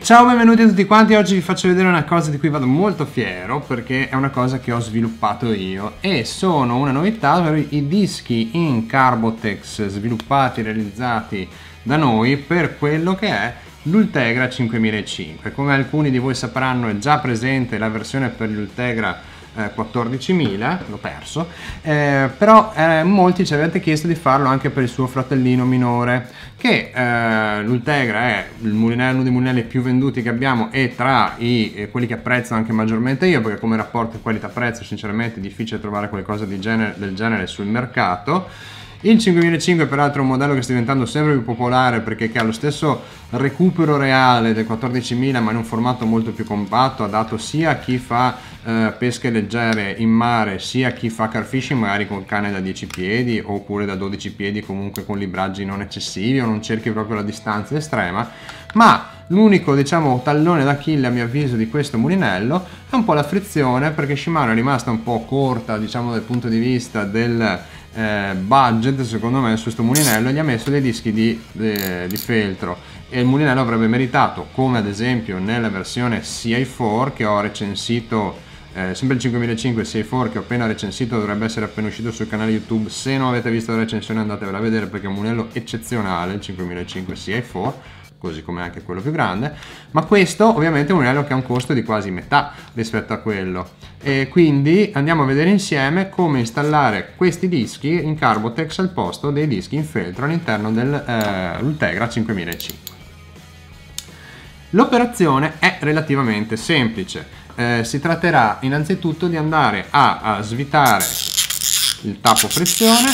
Ciao, benvenuti a tutti quanti. Oggi vi faccio vedere una cosa di cui vado molto fiero perché è una cosa che ho sviluppato io e sono una novità, ovvero i dischi in Carbotex sviluppati e realizzati da noi per quello che è l'Ultegra 5005. Come alcuni di voi sapranno è già presente la versione per l'Ultegra 14.000, l'ho perso, però molti ci avete chiesto di farlo anche per il suo fratellino minore, che l'Ultegra è uno dei mulinelli più venduti che abbiamo e tra quelli che apprezzo anche maggiormente io, perché come rapporto qualità-prezzo sinceramente è difficile trovare qualcosa del genere sul mercato. Il 5005 peraltro è un modello che sta diventando sempre più popolare perché ha lo stesso recupero reale del 14.000 ma in un formato molto più compatto, adatto sia a chi fa pesche leggere in mare sia a chi fa carfishing magari con canne da 10 piedi oppure da 12 piedi, comunque con libraggi non eccessivi o non cerchi proprio la distanza estrema. Ma l'unico, diciamo, tallone d'Achille a mio avviso di questo mulinello è un po' la frizione, perché Shimano è rimasta un po' corta, diciamo, dal punto di vista del budget secondo me su questo mulinello, e gli ha messo dei dischi di feltro, e il mulinello avrebbe meritato, come ad esempio nella versione CI4 che ho recensito, sempre il 5005 CI4 che ho appena recensito, dovrebbe essere appena uscito sul canale YouTube. Se non avete visto la recensione andatevela a vedere perché è un mulinello eccezionale il 5005 CI4, così come anche quello più grande, ma questo ovviamente è un mulinello che ha un costo di quasi metà rispetto a quello, e quindi andiamo a vedere insieme come installare questi dischi in Carbotex al posto dei dischi in feltro all'interno dell'Ultegra 5005. L'operazione è relativamente semplice, si tratterà innanzitutto di andare a svitare il tappo frizione,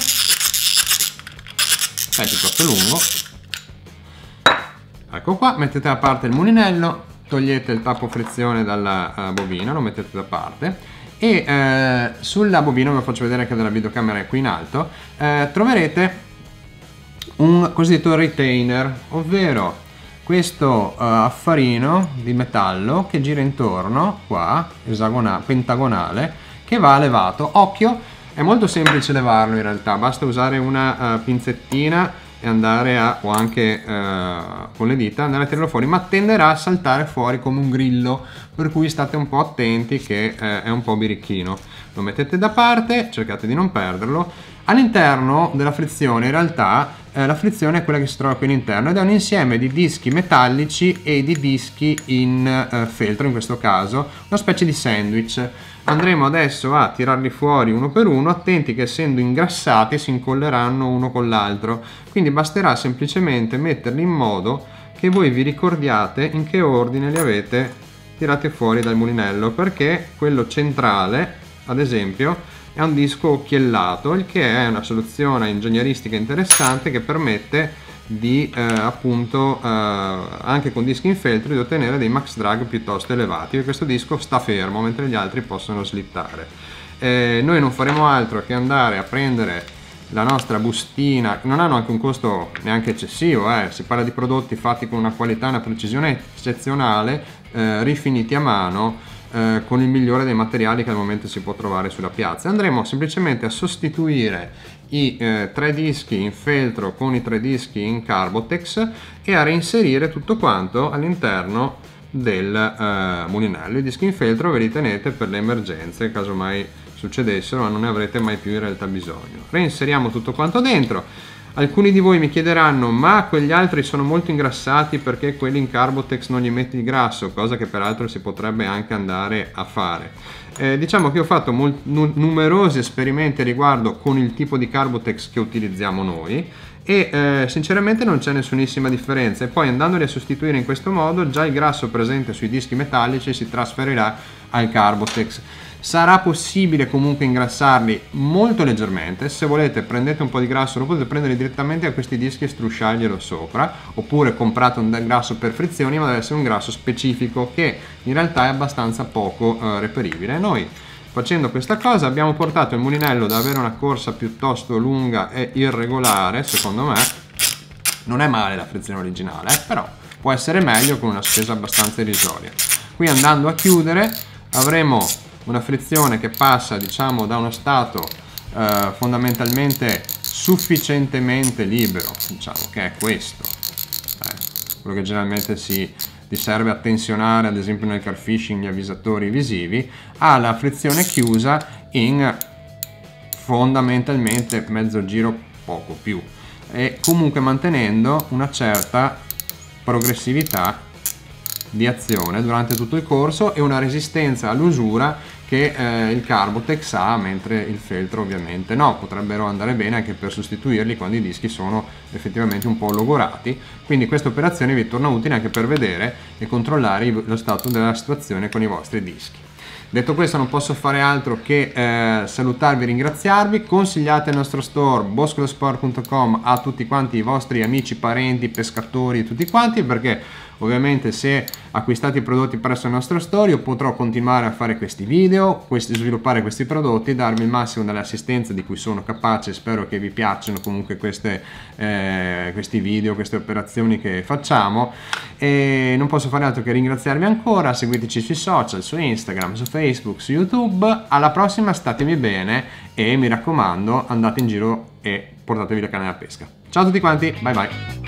è piuttosto lungo. Ecco qua, mettete da parte il mulinello, togliete il tappo frizione dalla bobina, lo mettete da parte e sulla bobina, ve lo faccio vedere che dalla videocamera è qui in alto, troverete un cosiddetto retainer, ovvero questo affarino di metallo che gira intorno qua, pentagonale, che va levato. Occhio, è molto semplice levarlo in realtà, basta usare una pinzettina e andare o anche con le dita andare a tirarlo fuori, ma tenderà a saltare fuori come un grillo, per cui state un po' attenti che è un po' birichino. Lo mettete da parte, cercate di non perderlo. All'interno della frizione in realtà la frizione è quella che si trova qui all'interno ed è un insieme di dischi metallici e di dischi in feltro, in questo caso una specie di sandwich. Andremo adesso a tirarli fuori uno per uno, attenti che essendo ingrassati si incolleranno uno con l'altro, quindi basterà semplicemente metterli in modo che voi vi ricordiate in che ordine li avete tirati fuori dal mulinello, perché quello centrale ad esempio è un disco occhiellato, il che è una soluzione ingegneristica interessante che permette di appunto anche con dischi in feltro di ottenere dei max drag piuttosto elevati, e questo disco sta fermo mentre gli altri possono slittare. Noi non faremo altro che andare a prendere la nostra bustina, che non hanno anche un costo neanche eccessivo, si parla di prodotti fatti con una qualità e una precisione eccezionale, rifiniti a mano con il migliore dei materiali che al momento si può trovare sulla piazza. Andremo semplicemente a sostituire i 3 dischi in feltro con i 3 dischi in Carbotex e a reinserire tutto quanto all'interno del mulinello. I dischi in feltro ve li tenete per le emergenze, caso mai succedessero, ma non ne avrete mai più in realtà bisogno. Reinseriamo tutto quanto dentro. Alcuni di voi mi chiederanno: ma quegli altri sono molto ingrassati, perché quelli in Carbotex non gli metti il grasso? Cosa che peraltro si potrebbe anche andare a fare. Diciamo che ho fatto numerosi esperimenti a riguardo con il tipo di Carbotex che utilizziamo noi e sinceramente non c'è nessunissima differenza, e poi andandoli a sostituire in questo modo già il grasso presente sui dischi metallici si trasferirà al Carbotex. Sarà possibile comunque ingrassarli molto leggermente. Se volete prendete un po' di grasso, lo potete prendere direttamente a questi dischi e strusciarglielo sopra, oppure comprate un grasso per frizioni, ma deve essere un grasso specifico che in realtà è abbastanza poco reperibile. Noi facendo questa cosa abbiamo portato il mulinello da avere una corsa piuttosto lunga e irregolare, secondo me non è male la frizione originale, però può essere meglio con una spesa abbastanza irrisoria. Qui andando a chiudere avremo una frizione che passa, diciamo, da uno stato fondamentalmente sufficientemente libero, diciamo che è questo, quello che generalmente si ti serve attenzionare ad esempio nel car fishing gli avvisatori visivi, ha la frizione chiusa in fondamentalmente mezzo giro, poco più, e comunque mantenendo una certa progressività di azione durante tutto il corso e una resistenza all'usura che il Carbotex ha, mentre il feltro ovviamente no. Potrebbero andare bene anche per sostituirli quando i dischi sono effettivamente un po' logorati, quindi questa operazione vi torna utile anche per vedere e controllare lo stato della situazione con i vostri dischi. Detto questo, non posso fare altro che salutarvi e ringraziarvi. Consigliate il nostro store boscolosport.com a tutti quanti i vostri amici, parenti, pescatori e tutti quanti, perché ovviamente se acquistate i prodotti presso il nostro store io potrò continuare a fare questi video, sviluppare questi prodotti, darvi il massimo dell'assistenza di cui sono capace. Spero che vi piacciono comunque questi video, queste operazioni che facciamo, e non posso fare altro che ringraziarvi ancora. Seguiteci sui social, su Instagram, su Facebook, su YouTube. Alla prossima, statevi bene e mi raccomando andate in giro e portatevi la canna da pesca. Ciao a tutti quanti, bye bye.